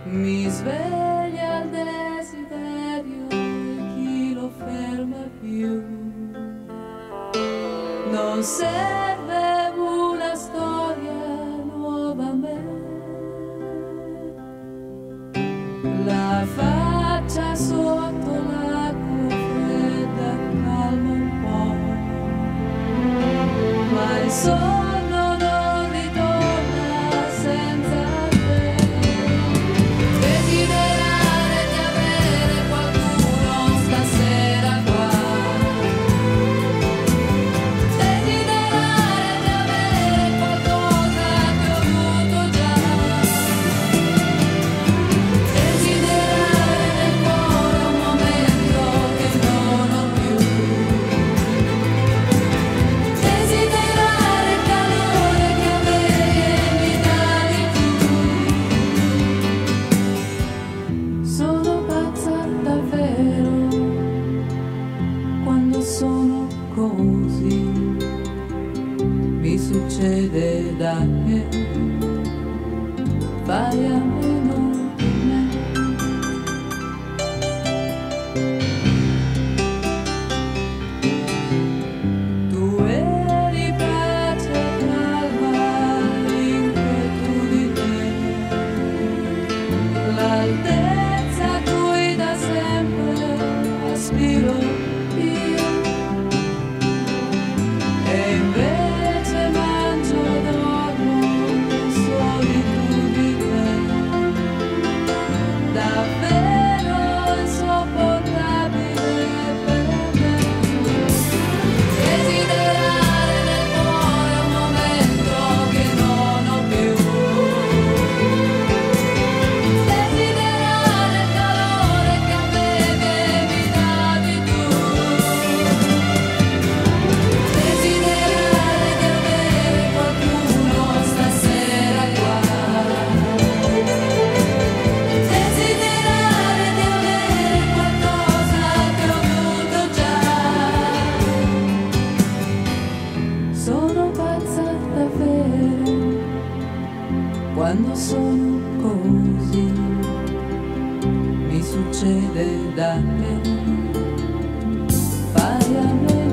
Mi sveglia il desiderio e chi lo ferma più. Non serve una storia nuova a me. La faccia sotto l'acqua fredda calma un po', ma il sonno non ritorna senza te. Desiderare di avere qualcuno stasera qua. Desiderare di avere qualcosa che ho avuto già. Desiderare nel cuore un momento che non ho più. Desiderare il calore che avevi e mi davi tu. Sono pazza davvero quando sono così. Mi succede da che fai a meno di me. Tu eri pace, calma, l'inquietudine, l'altezza a cui da sempre aspiro io. E invece mangio e dormo in solitudine, davvero insopportabile per me. Desiderare nel cuore un momento che non ho più. Desiderare il calore che avevi e mi davi tu. Desiderare di avere qualcuno stasera qua. Desiderare di avere qualcosa che ho avuto già. Sono pazza davvero quando sono così. Mi succede da me. Fai a me